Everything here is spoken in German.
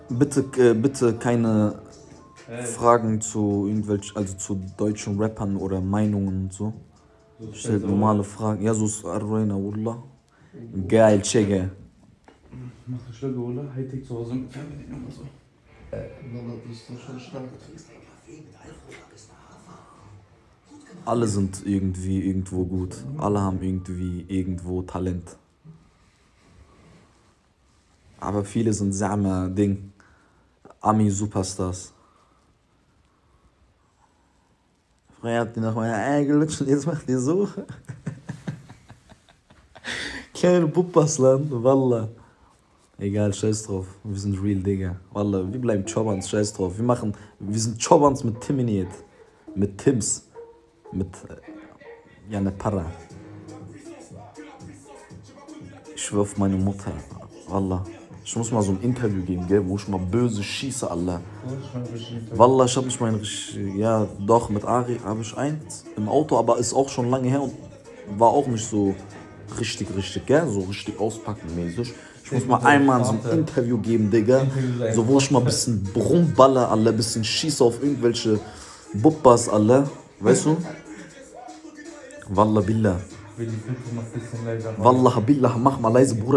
Bitte keine Fragen zu irgendwelchen, also zu deutschen Rappern oder Meinungen und so. Stellt normale Fragen. Ja, so ist Arroina, Wallah. Geil, Chege. Mach das Schlöge, oder? Hightech zu Hause mit Fernbedienung oder so. Das ist doch schon stark. Alle sind irgendwie irgendwo gut. Alle haben irgendwie irgendwo Talent. Aber viele sind sehr Ding. Ami-Superstars. Früher habt ihr noch mal gelutscht und jetzt macht ihr so. Kleine Puppasland, Wallah. Egal, scheiß drauf. Wir sind real, Digga. Wallah, wir bleiben Chobans, scheiß drauf. Wir sind Chobans mit Timiniet. Mit Tims. Mit ne Para. Ich schwör auf meine Mutter. Wallah. Ich muss mal so ein Interview geben, gell, wo ich mal böse schieße, Allah. Wallah, ich hab nicht mein richtig. Ja, doch, mit Ari habe ich eins im Auto, aber ist auch schon lange her und war auch nicht so richtig, gell? So richtig auspackenmäßig. Ich muss mal einmal so ein Interview geben, Digga. So, wo ich mal ein bisschen rumballer, Allah, ein bisschen schieße auf irgendwelche Bubpas, Allah. Weißt du? Wallah billah. Wallah billah, mach mal leise, Bruder.